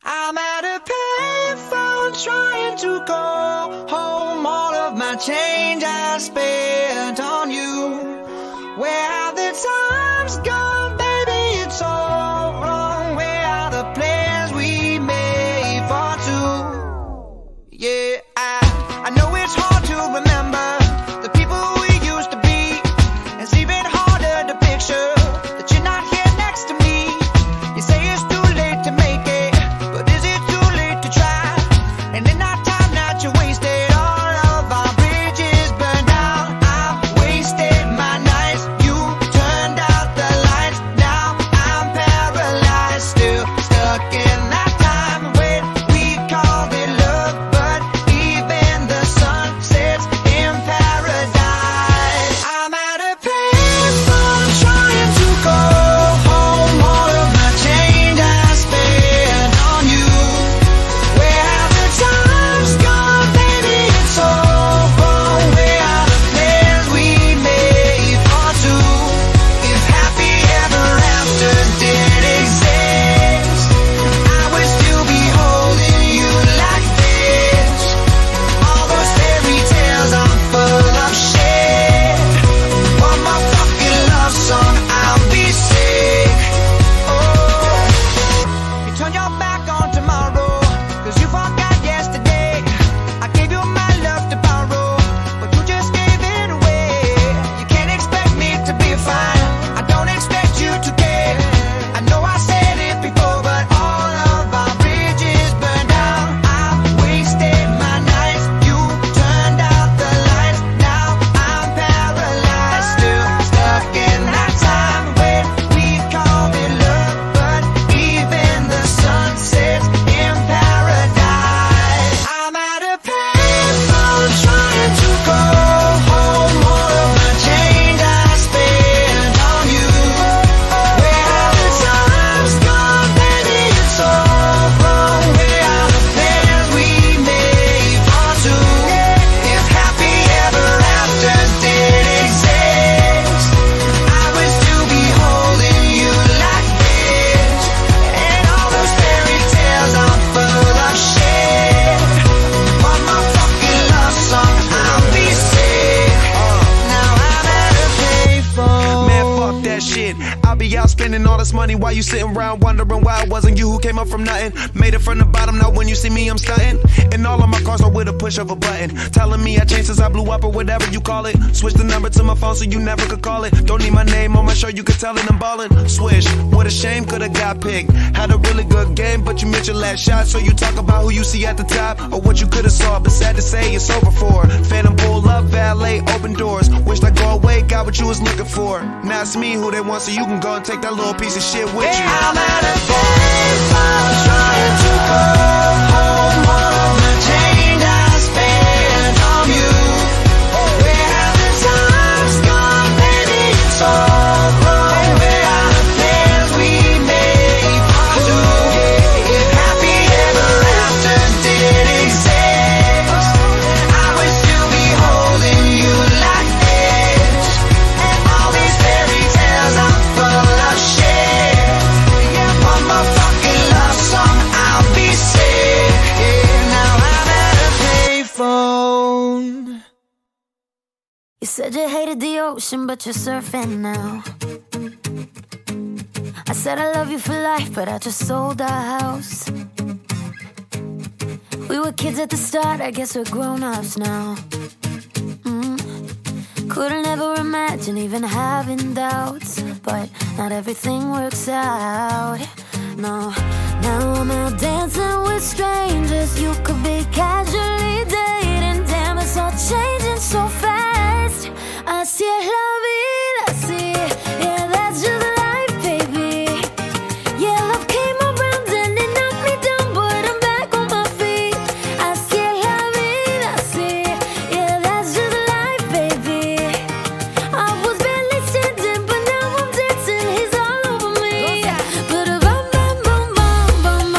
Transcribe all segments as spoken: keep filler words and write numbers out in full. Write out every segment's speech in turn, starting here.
I'm at a payphone trying to go home. All of my change I spent on you. Where have the times gone, baby? It's all wrong. Where are the plans we made for two? Yeah, I, I know it's hard to remember the people we used to be. It's even harder to picture that you're not here next to me. You say it's too late to make it, but is it too late to try? And in our time that you wasted, all of our bridges burned out. I wasted my nights, you turned out the lights. Now I'm paralyzed, still stuck in that time when we called it love. But even the sun sets in paradise. I'm at a payphone trying to go home. All of my change I spent on you. Where have the times gone, baby? It's all wrong. Where are the plans we made for two? If happy ever after did exist, I would still be holding you like this. All those fairy tales are full of shit. One more fucking love song, I'll be sick. Oh, you turn your back on tomorrow, cause you forgot yesterday. I gave you my love to borrow, but you just gave it away. You can't expect me to be fine, I don't expect you to care. I know I said it before, but all of our bridges burned out. I wasted my nights, you turned out the lights. Now I'm paralyzed, still stuck in that time when we called it love. But even the sun sets in paradise. I'm at a payphone trying to go home. All of my change I spent on you. Where have the times gone, baby? It's all wrong. Where are the plans we made for two? If happy ever after did exist, I would still be holding you like this. And all those fairy tales are full of shit. One more fucking love song, I'll be sick. Now I'm at a payphone. Man, fuck that shit. I'll be out spending all this money while you sitting around wondering why it wasn't you who came up from nothing. Made it from the bottom, now when you see me, I'm stunting. And all of my cars are with a push of a button. Telling me I changed since I blew up or whatever you call it. Switch the number to my phone so you never could call it. Don't need my name on my shirt, you could tell it I'm ballin'. Swish, what a shame, could've got picked. Had a really good game, but you missed your last shot. So you talk about who you see at the top or what you could've saw. But sad to say, it's over for. Phantom pull up, valet, open doors. Wished I go away, got what you was looking for. Now it's me who they want, so you can go and take that little piece of shit with you. I'm at a payphone trying to go home. All of my change I spent on you. Where have the times gone, baby? It's all wrong. Where are the plans we made for two? If happy ever after did exist, I would still be holding you like this. And all these fairy tales are full of shit. Yeah, one more fucking love song, I'll be sick. Yeah, now I'm at a payphone. You said you hated the ocean, but you're surfing now. I said I love you for life, but I just sold our house. We were kids at the start, I guess we're grown-ups now. mm. Couldn't ever imagine even having doubts, but not everything works out. No, now I'm out dancing with strangers. You could be casually dating. Damn, it's all changing so fast. Así es la vida, así. Yeah, that's just life, baby. Yeah, love came around and it knocked me down, but I'm back on my feet. Así es la vida, así. Yeah, that's just life, baby. I was barely standing, but now I'm dancing. He's all over me. But a bum bum bum bum bum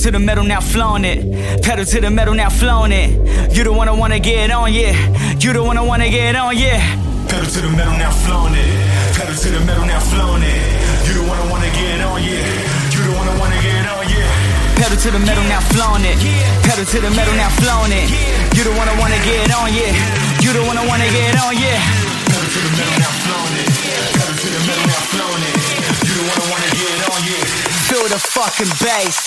to the metal, now flaunt it. Pedal to the metal, now flaunt it. You the one I wanna get on, yeah. You the one I wanna get on, yeah. Pedal to the metal, now flaunt it. Pedal to the metal, now flaunt it. You the one I wanna get on, yeah. You the one I wanna get on, yeah. Pedal to the metal, now flaunt it. Pedal to the metal, now flaunt it. You the one I wanna get on, yeah. You the one I wanna get on, yeah. Pedal to the metal, now flaunt it. Pedal to the metal, now flaunt it. You the one I wanna get on, yeah. Feel the fucking bass.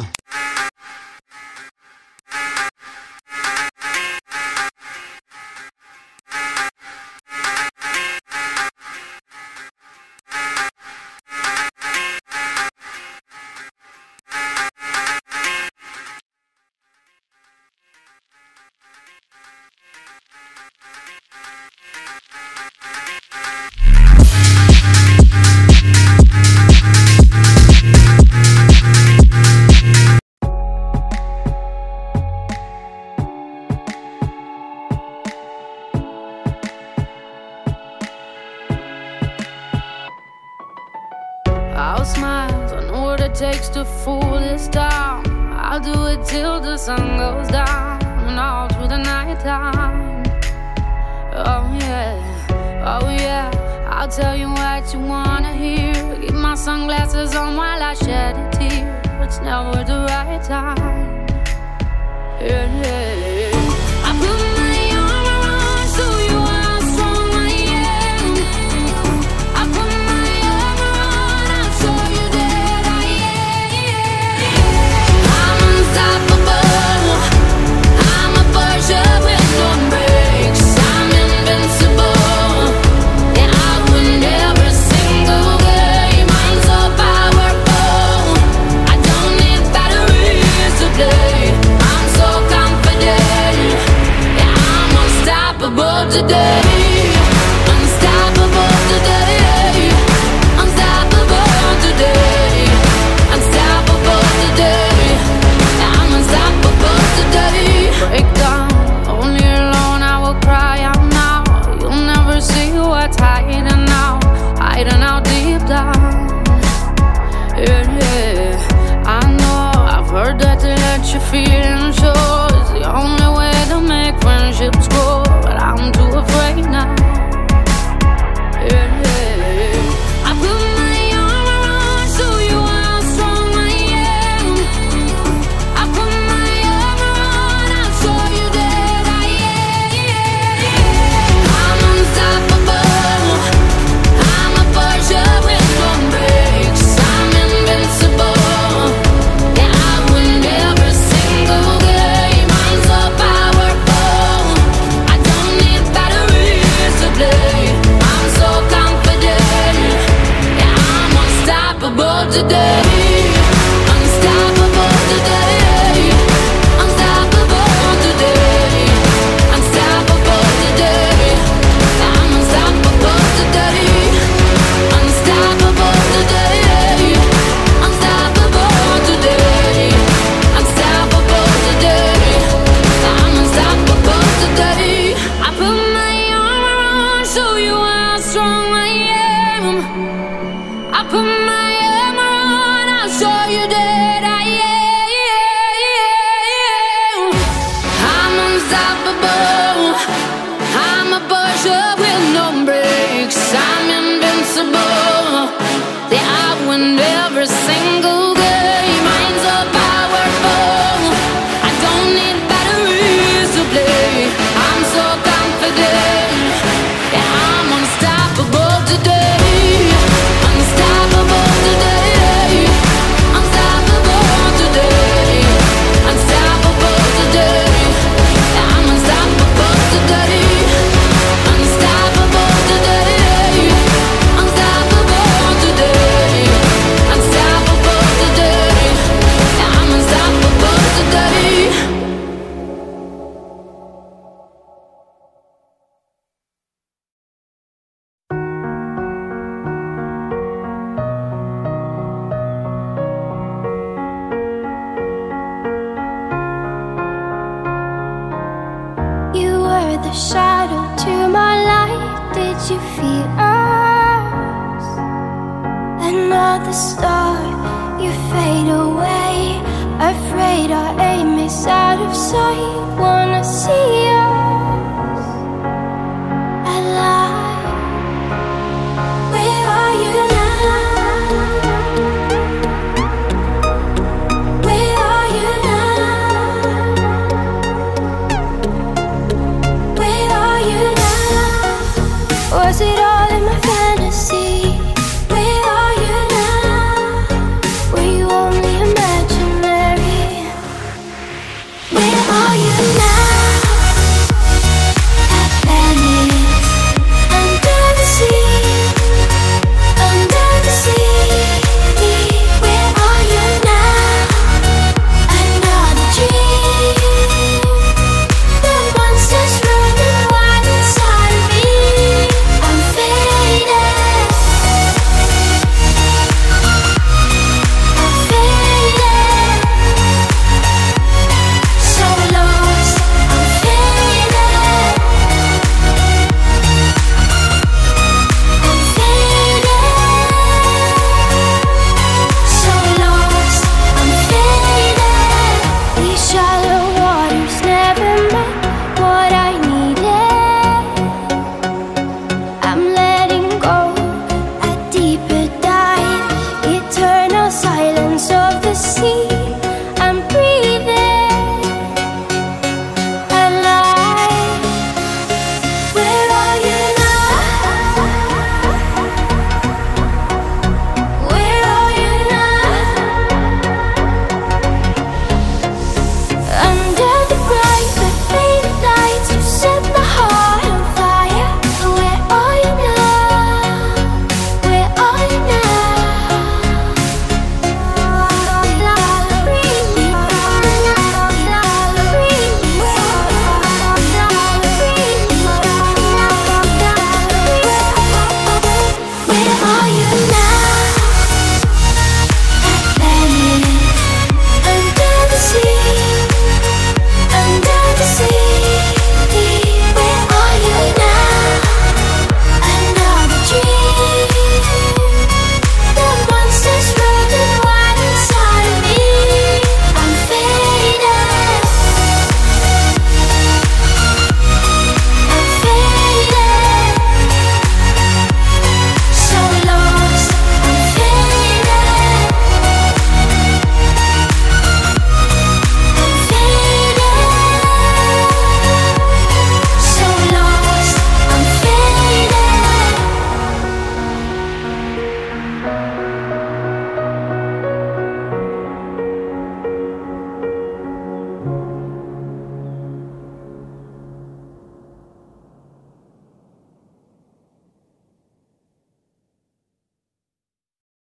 I'll smile, I know what it takes to fool this town. I'll do it till the sun goes down and all through the night time. Oh yeah, oh yeah, I'll tell you what you wanna hear. Keep my sunglasses on while I shed a tear. It's never the right time. Yeah, yeah. I put my arm around so you how strong I am. I put my arm around, I'll show you that I am. I'm unstoppable. I'm a Porsche with no brakes. I'm invincible. Yeah, I win every single game. I'm so powerful. I don't need batteries to play. I'm so confident. Yeah, I'm unstoppable today. Unstoppable today. Unstoppable today. Unstoppable today. Yeah, I'm unstoppable today. Break down, only alone I will cry out now. You'll never see what's hiding out, hiding out deep down. Yeah, yeah, I know, I've heard that to let you feel and show is the only way to make friendships grow, but I'm too afraid now. Yeah, yeah, I put my arm around, show you how strong I am. I put my arm around, I'll show you that I am. I'm unstoppable. I'm a Porsche with no brakes. I'm invincible. Yeah, I win every single game. I'm so powerful. I don't need batteries to play. I'm so confident. Yeah, I'm unstoppable today. Unstoppable today. Unstoppable today. Unstoppable today. I'm unstoppable today. Unstoppable today. Unstoppable today. Unstoppable today. I'm unstoppable today. I put my arm around, show you how strong I am. I put my arm around, I'll show you that I am. I'm unstoppable. I'm a Porsche with no brakes. I'm invincible. Yeah, I win every single game. I'm so powerful. I don't need batteries to play. I'm so confident. Yeah, I'm unstoppable today. Unstoppable today. Unstoppable today. Unstoppable today. Yeah, I'm unstoppable today. Unstoppable today. Unstoppable today. Unstoppable today. Yeah, I'm unstoppable today. You were the shadow to my light. Did you feel us? Another star, you fade away. Afraid it's out of sight. Wanna see